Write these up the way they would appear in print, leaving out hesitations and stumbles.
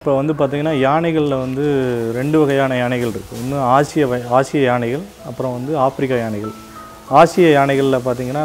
இப்போ வந்து பார்த்திங்கன்னா யானைகளில் வந்து 2 வகையான யானைகள் இருக்குது. ஒன்று ஆசிய யானைகள், அப்புறம் வந்து ஆப்பிரிக்கா யானைகள். ஆசிய யானைகளில் பார்த்திங்கன்னா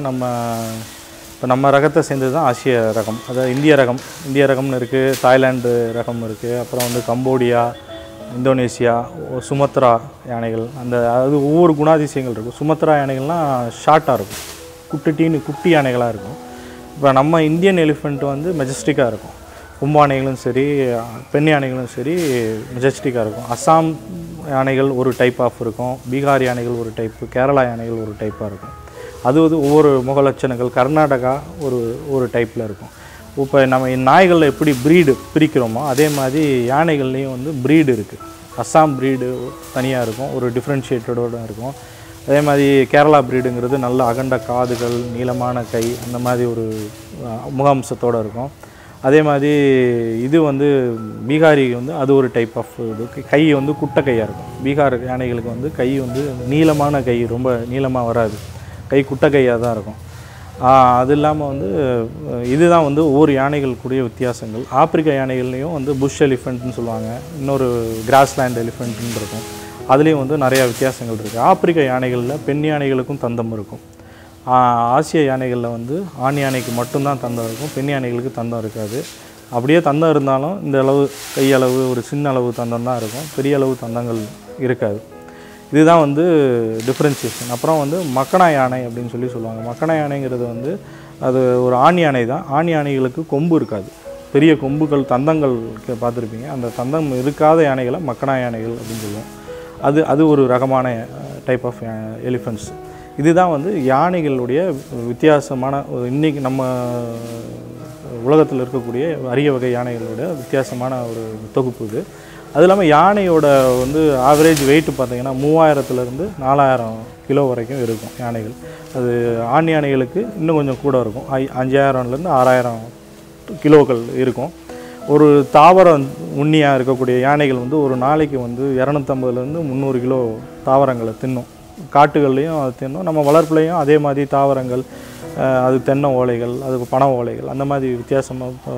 நம்ம ரகத்தை சேர்ந்தது தான் ஆசிய ரகம், அதாவது இந்திய ரகம்னு இருக்குது, தாய்லாந்து ரகம் இருக்குது, அப்புறம் வந்து கம்போடியா, இந்தோனேசியா, சுமத்ரா யானைகள். அதாவது ஒவ்வொரு குணாதிசயங்கள் இருக்கும். சுமத்ரா யானைகள்லாம் ஷார்ட்டாக இருக்கும், குட்டி யானைகளாக இருக்கும். இப்போ நம்ம இந்தியன் எலிஃபெண்ட் வந்து மெஜஸ்டிக்காக இருக்கும். கொம்பு யானைகளும் சரி, பெண் யானைகளும் சரி மெஜஸ்டிக்காக இருக்கும். அஸ்ஸாம் யானைகள் ஒரு டைப் ஆஃப் இருக்கும், பீகார் யானைகள் ஒரு டைப்பு, கேரளா யானைகள் ஒரு டைப்பாக இருக்கும். அது வந்து ஒவ்வொரு முகலட்சணங்கள். கர்நாடகா ஒரு டைப்பில் இருக்கும். இப்போ நம்ம நாய்களில் எப்படி ப்ரீடு பிரிக்கிறோமோ அதே மாதிரி யானைகள்லேயும் வந்து ப்ரீடு இருக்குது. அஸ்ஸாம் ப்ரீடு தனியாக இருக்கும், ஒரு டிஃப்ரென்ஷியேட்டடோடு இருக்கும். அதே மாதிரி கேரளா ப்ரீடுங்கிறது நல்ல அகண்ட காதுகள், நீளமான கை, அந்த மாதிரி ஒரு முகாம்சத்தோடு இருக்கும். அதே மாதிரி இது வந்து பீகாரி வந்து அது ஒரு டைப் ஆஃப் இது. கை வந்து குட்டை கையாக இருக்கும். பீகார் யானைகளுக்கு வந்து கை வந்து நீளமான கை, ரொம்ப நீளமாக வராது, கை குட்டை கையாக தான் இருக்கும். அது இல்லாமல் வந்து இதுதான் வந்து ஒவ்வொரு யானைகள் கூடிய வித்தியாசங்கள். ஆப்பிரிக்கா யானைகள்லேயும் வந்து புஷ் எலிஃபெண்ட்னு சொல்லுவாங்க, இன்னொரு கிராஸ்லேண்ட் எலிஃபெண்ட்னு இருக்கும். அதுலேயும் வந்து நிறையா வித்தியாசங்கள் இருக்குது. ஆப்பிரிக்கா யானைகளில் பெண் யானைகளுக்கும் தந்தம் இருக்கும். ஆசிய யானைகளில் வந்து ஆண் யானைக்கு மட்டும்தான் தந்தம் இருக்கும், பெண் யானைகளுக்கு தந்தம் இருக்காது. அப்படியே தந்தம் இருந்தாலும் இந்த அளவு கையளவு, ஒரு சின்ன அளவு தந்தம் தான் இருக்கும், பெரிய அளவு தந்தங்கள் இருக்காது. இதுதான் வந்து டிஃப்ரென்சியேஷன். அப்புறம் வந்து மக்கனா யானை அப்படின்னு சொல்லுவாங்க. மக்கனா யானைங்கிறது வந்து அது ஒரு ஆண் யானை தான். ஆண் யானைகளுக்கு கொம்பு இருக்காது, பெரிய கொம்புகள், தந்தங்கள் பார்த்துருப்பீங்க. அந்த தந்தம் இருக்காத யானைகளை மக்கனா யானைகள் அப்படின்னு சொல்லுவோம். அது ஒரு ரகமான டைப் ஆஃப் எலிஃபெண்ட்ஸ். இதுதான் வந்து யானைகளுடைய வித்தியாசமான இன்றைக்கி நம்ம உலகத்தில் இருக்கக்கூடிய அரிய வகை யானைகளோட வித்தியாசமான ஒரு தொகுப்பு இது. அது இல்லாமல் யானையோட வந்து ஆவரேஜ் வெயிட் பார்த்திங்கன்னா 3000 to 4000 கிலோ வரைக்கும் இருக்கும் யானைகள். அது ஆண் யானைகளுக்கு இன்னும் கொஞ்சம் கூட இருக்கும், 5000 to 6000 கிலோக்கள் இருக்கும். ஒரு தாவரம் உண்ணியாக இருக்கக்கூடிய யானைகள் வந்து ஒரு நாளைக்கு வந்து 250 to 300 கிலோ தாவரங்களை தின்னும். காட்டுகள்லேயும் அது தின்னும், நம்ம வளர்ப்புலையும் அதே மாதிரி தாவரங்கள், அது தென்னை ஓலைகள், அதுக்கு பனை ஓலைகள், அந்த மாதிரி வித்தியாசமாக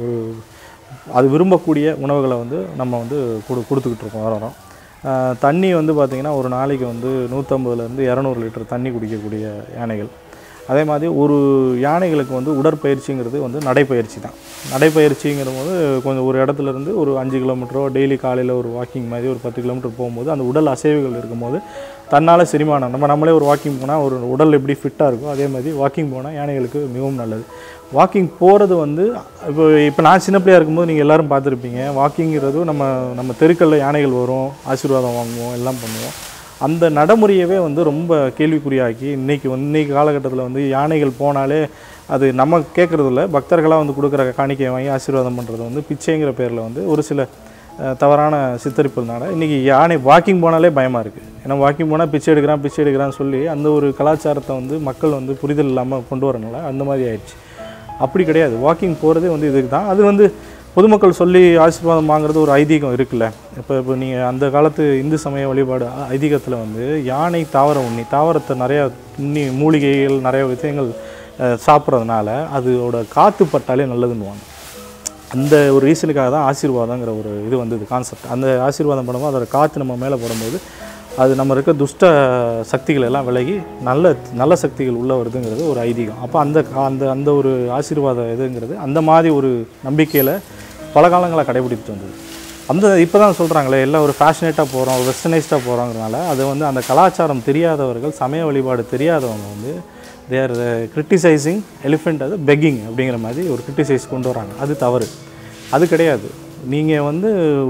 அது விரும்பக்கூடிய உணவுகளை வந்து நம்ம வந்து கொடுத்துக்கிட்டு இருக்கோம் வரோம். தண்ணி வந்து பார்த்திங்கன்னா ஒரு நாளைக்கு வந்து 150 to 200 லிட்டர் தண்ணி குடிக்கக்கூடிய யானைகள். அதே மாதிரி ஒரு யானைகளுக்கு வந்து உடற்பயிற்சிங்கிறது வந்து நடைப்பயிற்சி தான். நடைப்பயிற்சிங்கிற போது கொஞ்சம் ஒரு இடத்துலேருந்து ஒரு 5 கிலோமீட்டரோ டெய்லி காலையில் ஒரு வாக்கிங் மாதிரி ஒரு 10 கிலோமீட்டர் போகும்போது அந்த உடல் அசைவுகள் இருக்கும்போது தன்னால் செரிமானம், நம்மளே ஒரு வாக்கிங் போனால் ஒரு உடல் எப்படி ஃபிட்டாக இருக்கும் அதே மாதிரி வாக்கிங் போனால் யானைகளுக்கு மிகவும் நல்லது. வாக்கிங் போகிறது வந்து இப்போ நான் சின்ன பிள்ளையாக இருக்கும்போது நீங்கள் எல்லோரும் பார்த்துருப்பீங்க. வாக்கிங்கிறது நம்ம தெருக்களில் யானைகள் வரும், ஆசீர்வாதம் வாங்குவோம், எல்லாம் பண்ணுவோம். அந்த நடைமுறையவே வந்து ரொம்ப கேள்விக்குறியாக்கி இன்றைக்கி காலகட்டத்தில் வந்து யானைகள் போனாலே அது நம்ம கேட்குறதில்ல, பக்தர்களாக வந்து கொடுக்குற காணிக்கையை வாங்கி ஆசீர்வாதம் பண்ணுறது வந்து பிச்சைங்கிற பேரில் வந்து ஒரு சில தவறான சித்தரிப்புனால இன்றைக்கி யானை வாக்கிங் போனாலே பயமாக இருக்குது. ஏன்னா வாக்கிங் போனால் பிச்சை எடுக்கிறான்னு சொல்லி அந்த ஒரு கலாச்சாரத்தை வந்து மக்கள் வந்து புரிதல் இல்லாமல் கொண்டு வரனால அந்த மாதிரி ஆயிடுச்சு. அப்படி கிடையாது, வாக்கிங் போகிறதே வந்து இதுக்கு தான். அது வந்து பொதுமக்கள் சொல்லி ஆசீர்வாதம் வாங்குறது ஒரு ஐதீகம் இருக்குல்ல. இப்போ நீங்கள் அந்த காலத்து இந்து சமய வழிபாடு ஐதீகத்தில் வந்து யானை தாவரத்தை நிறையா மூலிகைகள் நிறைய விஷயங்கள் சாப்பிட்றதுனால அதோட காற்று பட்டாலே நல்லதுன்னுவாங்க. அந்த ஒரு ரீசனுக்காக தான் ஆசீர்வாதங்கிற ஒரு இது வந்தது கான்செப்ட். அந்த ஆசீர்வாதம் பண்ணும்போது அதோட காற்று நம்ம மேலே போடும்போது அது நம்ம இருக்க துஷ்ட சக்திகள் எல்லாம் விலகி நல்ல சக்திகள் உள்ளே வருதுங்கிறது ஒரு ஐதீகம். அப்போ அந்த ஒரு ஆசீர்வாத இதுங்கிறது அந்த மாதிரி ஒரு நம்பிக்கையில் பல காலங்களாக கடைபிடித்து வந்தது. இப்போ தான் சொல்கிறாங்களே எல்லாம் ஒரு ஃபேஷனேட்டாக போகிறோம், வெஸ்டர்னைஸ்டாக போகிறோங்கிறனால அது வந்து அந்த கலாச்சாரம் தெரியாதவர்கள், சமய வழிபாடு தெரியாதவங்க வந்து தே ஆர் கிரிட்டிசைசிங் எலிஃபெண்ட், அது பெக்கிங் அப்படிங்கிற மாதிரி ஒரு கிரிட்டிசைஸ் கொண்டு வராங்க. அது தவறு, அது கிடையாது. நீங்கள் வந்து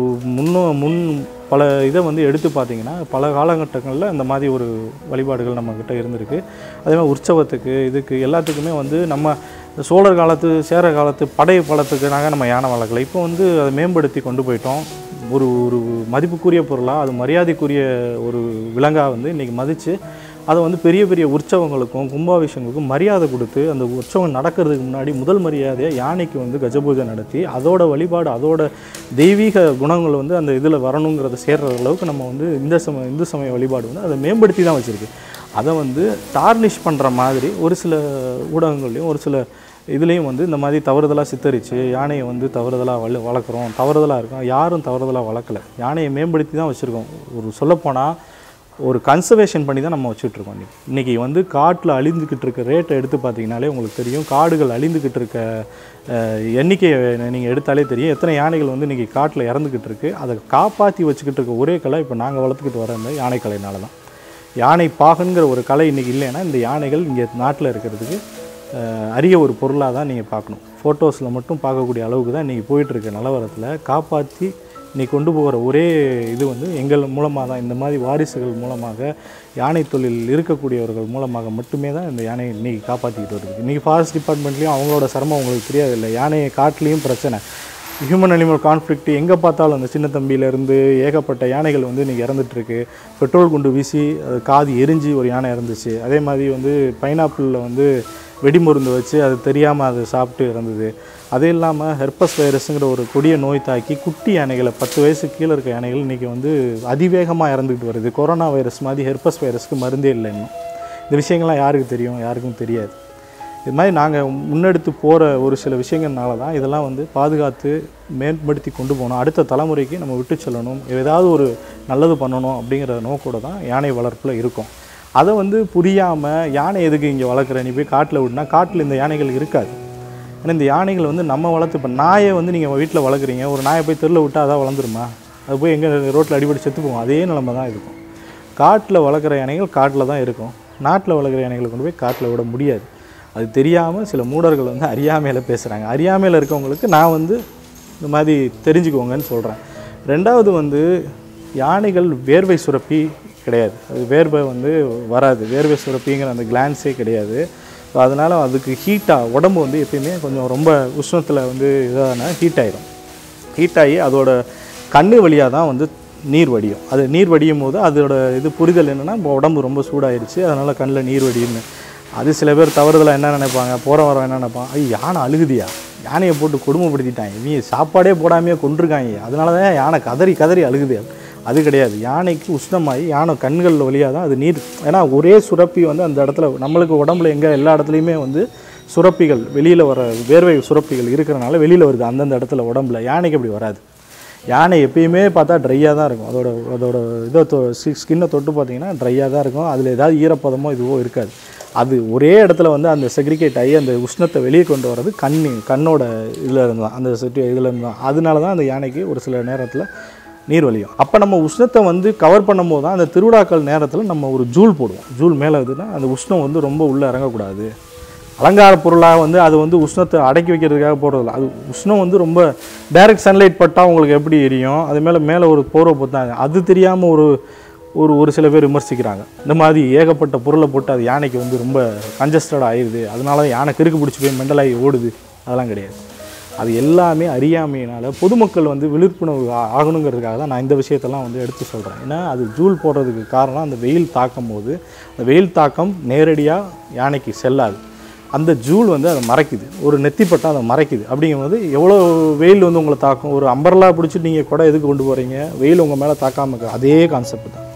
முன் பல இதை வந்து எடுத்து பார்த்தீங்கன்னா பல காலகட்டங்களில் இந்த மாதிரி ஒரு வழிபாடுகள் நம்மக்கிட்ட இருந்திருக்கு. அதே மாதிரி உற்சவத்துக்கு இதுக்கு எல்லாத்துக்குமே வந்து நம்ம சோழர் காலத்து சேர காலத்து படை பலத்துக்குனாக நம்ம யானை வளர்க்கலை. இப்போ வந்து அதை மேம்படுத்தி கொண்டு போயிட்டோம். ஒரு மதிப்புக்குரிய பொருளாக, அது மரியாதைக்குரிய ஒரு விலங்காக வந்து இன்றைக்கி மதித்து அதை வந்து பெரிய பெரிய உற்சவங்களுக்கும் கும்பாபிஷேகங்களுக்கும் மரியாதை கொடுத்து அந்த உற்சவம் நடக்கிறதுக்கு முன்னாடி முதல் மரியாதையாக யானைக்கு வந்து கஜபூஜை நடத்தி அதோட வழிபாடு, அதோட தெய்வீக குணங்கள் வந்து அந்த இதில் வரணுங்கிறத சேர்கிற அளவுக்கு நம்ம வந்து இந்து சமய வழிபாடு வந்து அதை மேம்படுத்தி தான் வச்சுருக்கு. அதை வந்து டார்னிஷ் பண்ணுற மாதிரி ஒரு சில ஊடகங்கள்லையும் ஒரு சில இதுலேயும் வந்து இந்த மாதிரி தவறுதலாக சித்தரித்து யானையை வந்து தவறுதலாக வளர்க்குறோம், தவறுதலாக இருக்கும். யாரும் தவறுதலாக வளர்க்கலை, யானையை மேம்படுத்தி தான் வச்சுருக்கோம். ஒரு சொல்லப்போனால் ஒரு கன்சர்வேஷன் பண்ணி தான் நம்ம வச்சுட்ருக்கோம். இன்றைக்கி வந்து காட்டில் அழிந்துக்கிட்டு இருக்க ரேட்டை எடுத்து பார்த்திங்கனாலே உங்களுக்கு தெரியும். காடுகள் அழிந்துக்கிட்டு இருக்க எண்ணிக்கையை நீங்கள் எடுத்தாலே தெரியும் எத்தனை யானைகள் வந்து இன்றைக்கி காட்டில் இறந்துக்கிட்டு இருக்குது. அதை காப்பாற்றி வச்சுக்கிட்டு இருக்க ஒரே கலை இப்போ நாங்கள் வளர்த்துக்கிட்டு வர இந்த யானை கலையினால தான். யானை பாகன்கிற ஒரு கலை இன்றைக்கி இல்லைன்னா இந்த யானைகள் இங்கே நாட்டில் இருக்கிறதுக்கு அரிய ஒரு பொருளாக தான் நீங்கள் பார்க்கணும். ஃபோட்டோஸில் மட்டும் பார்க்கக்கூடிய அளவுக்கு தான் இன்றைக்கி போயிட்டுருக்க நிலவரத்தில் காப்பாற்றி இன்றைக்கி கொண்டு போகிற ஒரே இது வந்து எங்கள் மூலமாக தான். இந்த மாதிரி வாரிசுகள் மூலமாக யானை தொழில் இருக்கக்கூடியவர்கள் மூலமாக மட்டுமே தான் இந்த யானையை இன்றைக்கி காப்பாற்றிக்கிட்டு வருது. இன்றைக்கி ஃபாரஸ்ட் டிபார்ட்மெண்ட்லேயும் அவங்களோட சிரமம் உங்களுக்கு தெரியாதில்லை. யானையை காட்டிலையும் பிரச்சனை, ஹியூமன் அனிமல் கான்ஃப்ளிக்ட் எங்கே பார்த்தாலும். அந்த சின்ன தம்பியிலேருந்து ஏகப்பட்ட யானைகள் வந்து இன்றைக்கி இறந்துட்டுருக்கு. பெட்ரோல் குண்டு வீசி அது காது எரிஞ்சு ஒரு யானை இறந்துச்சு. அதே மாதிரி வந்து பைனாப்பிளில் வந்து வெடிமருந்து வச்சு அது தெரியாமல் அது சாப்பிட்டு இறந்தது. அதே இல்லாமல் ஹெர்பஸ் வைரஸுங்கிற ஒரு கொடிய நோய் தாக்கி குட்டி யானைகளை 10 வயசு கீழே இருக்க யானைகள் இன்றைக்கி வந்து அதிவேகமாக இறந்துக்கிட்டு வருது. கொரோனா வைரஸ் மாதிரி ஹெர்பஸ் வைரஸ்க்கு மருந்தே இல்லை இன்னும். இந்த விஷயங்கள்லாம் யாருக்கு தெரியும்? யாருக்கும் தெரியாது. இது மாதிரி நாங்கள் முன்னெடுத்து போகிற ஒரு சில விஷயங்கள்னால தான் இதெல்லாம் வந்து பாதுகாத்து மேம்படுத்தி கொண்டு போகணும். அடுத்த தலைமுறைக்கு நம்ம விட்டு செல்லணும், ஏதாவது ஒரு நல்லது பண்ணணும் அப்படிங்கிற நோக்கோடு தான் யானை வளர்ப்பில் இருக்கும். அதை வந்து புரியாமல் யானை எதுக்கு இங்கே வளர்க்குற, நீ போய் காட்டில் விட்டுனா காட்டில் இந்த யானைகள் இருக்காது. ஏன்னா இந்த யானைகள் வந்து நம்ம வளர்த்து, இப்போ நாயை வந்து நீங்கள் வீட்டில் வளர்க்குறீங்க, ஒரு நாயை போய் தெருவில் விட்டால் அதான் வளர்ந்துருமா? அது போய் எங்கே ரோட்டில் அடிபடி செத்து போகும். அதே நிலமை தான் இருக்கும். காட்டில் வளர்க்குற யானைகள் காட்டில் தான் இருக்கும். நாட்டில் வளர்க்குற யானைகளை கொண்டு போய் காட்டில் விட முடியாது. அது தெரியாமல் சில மூடர்கள் வந்து அறியாமையில் பேசுகிறாங்க. அறியாமையில் இருக்கவங்களுக்கு நான் வந்து இந்த மாதிரி தெரிஞ்சுக்கோங்கன்னு சொல்கிறேன். ரெண்டாவது வந்து யானைகள் வேர்வை சுரப்பி கிடையாது. அது வேர்வை வந்து வராது. வேர்வை சுரப்பிங்கிற அந்த கிளான்ஸே கிடையாது. ஸோ அதனால் அதுக்கு ஹீட்டாக உடம்பு வந்து எப்பயுமே கொஞ்சம் ரொம்ப உஷ்ணத்தில் வந்து இதான ஹீட் ஆகிடும். ஹீட் ஆகி அதோட கண்ணு வழியாக தான் வந்து நீர் வடியும். அது நீர் வடியும் போது அதோட இது புரிதல் என்னென்னா உடம்பு ரொம்ப சூடாகிடுச்சு, அதனால் கண்ணில் நீர் வடியுன்னு. அது சில பேர் தவறுதலாக என்ன நினைப்பாங்க, போகிற வர என்ன நினைப்பாங்க, யானை அழுகுதியா, யானையை போட்டு கொடுமைப்படுத்திட்டாங்க, நீ சாப்பாடே போடாமையே கொண்டிருக்காங்க, அதனால தான் யானை கதறி கதறி அழுகுது. அது கிடையாது. யானைக்கு உஷ்ணமாகி யானை கண்கள் வழியாக தான் அது நீர். ஏன்னா ஒரே சுரப்பி வந்து அந்த இடத்துல நம்மளுக்கு உடம்புல எங்கே எல்லா இடத்துலையுமே வந்து சுரப்பிகள் வெளியில் வர வேர்வை சுரப்பிகள் இருக்கிறனால வெளியில் வருது அந்தந்த இடத்துல உடம்புல. யானைக்கு அப்படி வராது. யானை எப்பயுமே பார்த்தா ட்ரையாக தான் இருக்கும். அதோட இதை ஸ்கின்னை தொட்டு பார்த்தீங்கன்னா ட்ரையாக தான் இருக்கும். அதில் ஏதாவது ஈரப்பதமோ இதுவோ இருக்காது. அது ஒரே இடத்துல வந்து அந்த செக்ரிகேட் ஆகி அந்த உஷ்ணத்தை வெளியே கொண்டு வர்றது கண்ணோட இதில் இருந்தால் அந்த இதில் இருந்தால். அதனால தான் அந்த யானைக்கு ஒரு சில நேரத்தில் நீர் வலியும். அப்போ நம்ம உஷ்ணத்தை வந்து கவர் பண்ணும்போது தான் அந்த திருவிழாக்கள் நேரத்தில் நம்ம ஒரு ஜூல் போடுவோம். ஜூல் மேலே இதுன்னா அந்த உஷ்ணம் வந்து ரொம்ப உள்ளே இறங்கக்கூடாது. அலங்கார பொருளாக வந்து அது வந்து உஷ்ணத்தை அடக்கி வைக்கிறதுக்காக போடுறதில்ல. அது உஷ்ணம் வந்து ரொம்ப டைரக்ட் சன்லைட் பட்டால் உங்களுக்கு எப்படி எரியும், அது மேலே ஒரு போர்வை போட்டாங்க. அது தெரியாமல் ஒரு சில பேர் விமர்சிக்கிறாங்க. இந்த மாதிரி ஏகப்பட்ட பொருளை போட்டு அது யானைக்கு வந்து ரொம்ப கன்ஜஸ்டடாக ஆயிடுது, அதனால யானை கிறுக்கு பிடிச்சி போய் மெண்டலாகி ஓடுது. அதெல்லாம் கிடையாது. அது எல்லாமே அறியாமையினால் பொதுமக்கள் வந்து விழிப்புணர்வு ஆகணுங்கிறதுக்காக தான் நான் இந்த விஷயத்தெல்லாம் வந்து எடுத்து சொல்கிறேன். ஏன்னா அது ஜூல் போடுறதுக்கு காரணம் அந்த வெயில் தாக்கும் போது அந்த வெயில் தாக்கம் நேரடியாக யானைக்கு செல்லாது. அந்த ஜூல் வந்து அதை மறைக்குது. ஒரு நெத்திப்பட்டால் அதை மறைக்குது. அப்படிங்கும்போது எவ்வளோ வெயில் வந்து உங்களை தாக்கும். ஒரு அம்பர்லா பிடிச்சிட்டு நீங்கள் கூட எதுக்கு கொண்டு போகிறீங்க, வெயில் உங்கள் மேலே தாக்காமல் இருக்கு. அதே கான்செப்ட் தான்.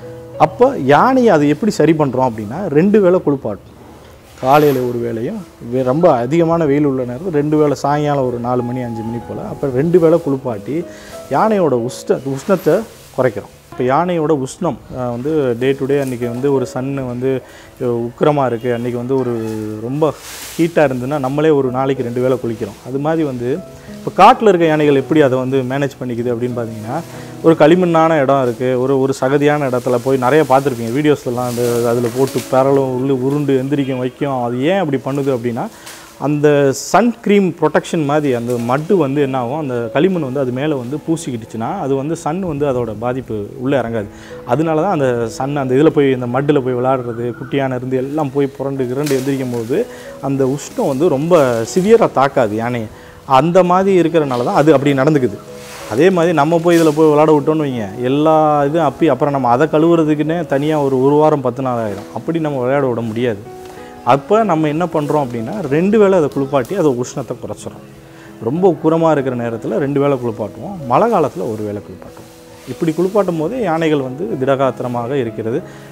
அப்போ யானையை அது எப்படி சரி பண்ணுறோம் அப்படின்னா 2 வேளை குளிப்பாட்டும். காலையில் ஒரு வேளையும் ரொம்ப அதிகமான வெயில் உள்ள நேரத்தில் 2 வேளை, சாயங்காலம் ஒரு 4 மணி 5 மணி போல். அப்போ 2 வேளை குளிப்பாட்டி யானையோட உஷ்ணத்தை குறைக்கிறோம். இப்போ யானையோட உஷ்ணம் வந்து டே டு டே அன்றைக்கி வந்து ஒரு சன்னு வந்து உக்கிரமாக இருக்குது, அன்றைக்கி வந்து ஒரு ரொம்ப ஹீட்டாக இருந்ததுன்னா நம்மளே ஒரு நாளைக்கு 2 வேளை குளிக்கிறோம். அது மாதிரி வந்து இப்போ காட்டில் இருக்க யானைகள் எப்படி அதை வந்து மேனேஜ் பண்ணிக்குது அப்படின்னு பார்த்தீங்கன்னா, ஒரு களிமண்ணான இடம் இருக்குது, ஒரு சகதியான இடத்துல போய் நிறைய பார்த்துருப்பீங்க வீடியோஸ்லாம். அந்த அதில் போட்டு பரலும் உருண்டு எந்திரிக்கும் வைக்கும். அது ஏன் அப்படி பண்ணுது அப்படின்னா, அந்த சன்க்ரீம் ப்ரொடெக்ஷன் மாதிரி அந்த மட்டு வந்து என்ன ஆகும், அந்த களிமண் வந்து அது மேலே வந்து பூசிக்கிட்டுச்சுன்னா அது வந்து சன் வந்து அதோட பாதிப்பு உள்ளே இறங்காது. அதனால தான் அந்த சன் அந்த இதில் போய் இந்த மட்டில் போய் விளையாடுறது, குட்டியான இருந்து எல்லாம் போய் புரண்டு எந்திரிக்கும் போது அந்த உஷ்ணம் வந்து ரொம்ப சிவியராக தாக்காது யானையை. அந்த மாதிரி இருக்கிறனால தான் அது அப்படி நடந்துக்குது. அதே மாதிரி நம்ம போய் இதில் போய் விளாட விட்டோன்னு வைங்க, எல்லா இதுவும் அப்புறம் நம்ம அதை கழுவுறதுக்குன்னே தனியாக ஒரு வாரம் 10 நாள் ஆகிடும். அப்படி நம்ம விளையாட விட முடியாது. அப்போ நம்ம என்ன பண்ணுறோம் அப்படின்னா 2 வேளை அதை குளிப்பாட்டி அதை உஷ்ணத்தை குறைச்சிடும். ரொம்ப உக்குரமாக இருக்கிற நேரத்தில் 2 வேளை குளிப்பாட்டுவோம், மழை காலத்தில் 1 வேளை குளிப்பாட்டுவோம். இப்படி குளிப்பாட்டும் போது யானைகள் வந்து திடகாத்திரமாக இருக்கிறது.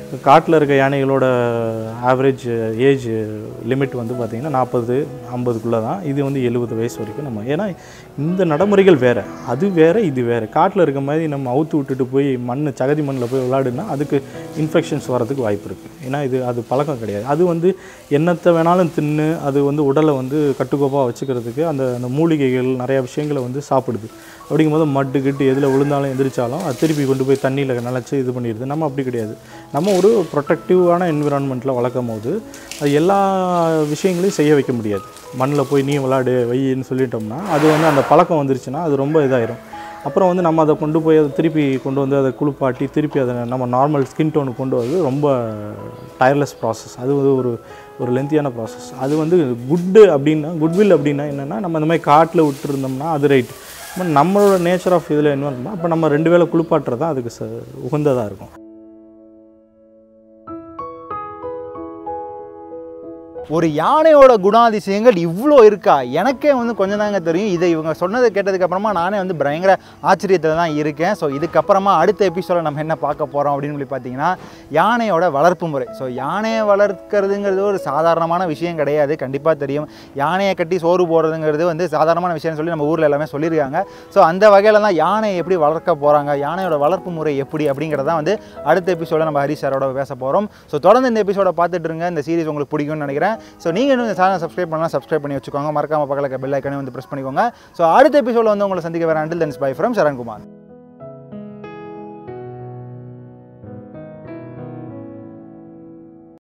காட்டில் இருக்க யானைகளோட ஆவரேஜ் ஏஜ் லிமிட் வந்து பார்த்திங்கன்னா 40-50க்குள்ளே தான். இது வந்து 70 வயசு வரைக்கும் நம்ம, ஏன்னா இந்த நடைமுறைகள் வேறு, அது வேறு இது வேறு. காட்டில் இருக்க மாதிரி நம்ம அவுத்து விட்டுட்டு போய் சகதி மண்ணில் போய் விளையாடுனா அதுக்கு இன்ஃபெக்ஷன்ஸ் வரதுக்கு வாய்ப்பு இருக்குது. ஏன்னா அது பழக்கம் கிடையாது. அது வந்து என்னத்தை வேணாலும் தின்னு அது வந்து உடலை வந்து கட்டுக்கோப்பாக வச்சுக்கிறதுக்கு அந்த மூலிகைகள் நிறையா விஷயங்களை வந்து சாப்பிடுது. அப்படிங்கும்போது மட்டு கிட்டு எதில் விழுந்தாலும் எந்திரிச்சாலும் அது திருப்பி கொண்டு போய் தண்ணியில் நினச்சி இது பண்ணிடுது. நம்ம அப்படி கிடையாது. நம்ம ஒரு ப்ரொடெக்டிவான என்விரான்மெண்ட்டில் வளர்க்கும் போது அது எல்லா விஷயங்களையும் செய்ய வைக்க முடியாது. மண்ணில் போய் நீ விளையாடு வையின்னு சொல்லிட்டோம்னா அது வந்து அந்த பழக்கம் வந்துருச்சுன்னா அது ரொம்ப இதாயிரும். அப்புறம் வந்து நம்ம அதை கொண்டு போய் அதை திருப்பி கொண்டு வந்து அதை குளிப்பாட்டி திருப்பி அதை நம்ம நார்மல் ஸ்கின் டோனுக்கு கொண்டு வரது ரொம்ப டயர்லெஸ் ப்ராசஸ். அது ஒரு லென்த்தியான ப்ராசஸ். அது வந்து குட்வில் அப்படின்னா என்னென்னா, நம்ம இந்த மாதிரி காட்டில் விட்டுருந்தோம்னா அது ரைட். நம்மளோட நேச்சர் ஆஃப் இதில் என்ன பண்ணால் அப்போ நம்ம 2 வேளை குளிப்பாட்டுறது தான் அதுக்கு உகந்ததாக இருக்கும். ஒரு யானையோட குணாதிசயங்கள் இவ்வளோ இருக்கா? எனக்கே வந்து கொஞ்சம் தாங்க தெரியும். இதை இவங்க சொன்னதை கேட்டதுக்கப்புறமா நானே வந்து பயங்கர ஆச்சரியத்தில் தான் இருக்கேன். ஸோ இதுக்கப்புறமா அடுத்த எபிசோடில் நம்ம என்ன பார்க்க போகிறோம் அப்படின்னு சொல்லி பார்த்தீங்கன்னா, யானையோட வளர்ப்பு முறை. ஸோ யானையை வளர்க்குறதுங்கிறது ஒரு சாதாரணமான விஷயம் கிடையாது. கண்டிப்பாக தெரியும். யானையை கட்டி சோறு போடுறதுங்கிறது வந்து சாதாரணமான விஷயம்னு சொல்லி நம்ம ஊரில் எல்லாமே சொல்லியிருக்காங்க. ஸோ அந்த வகையில் தான் யானையை எப்படி வளர்க்க போகிறாங்க, யானையோட வளர்ப்பு முறை எப்படி அப்படிங்கிறதான் வந்து அடுத்த எபிசோடில் நம்ம ஹரிஷ் சாரோட பேச போகிறோம். ஸோ தொடர்ந்து இந்த எபிசோட பார்த்துட்டு இருங்க. இந்த சீரிஸ் உங்களுக்கு பிடிக்கும்னு நினைக்கிறேன். ஸோ நீங்கள் இன்னும் இந்த சேனலை சப்ஸ்கிரைப் பண்ணலாம், சப்ஸ்கிரைப் பண்ணி வச்சுக்கோங்க. மறக்காம பக்கத்தில் பெல் ஐக்கனை வந்து ப்ரெஸ் பண்ணிக்கோங்க. ஸோ அடுத்த எபிசோடில் வந்து உங்களை சந்திக்க வரேன். Until then, bye from Sarankumar.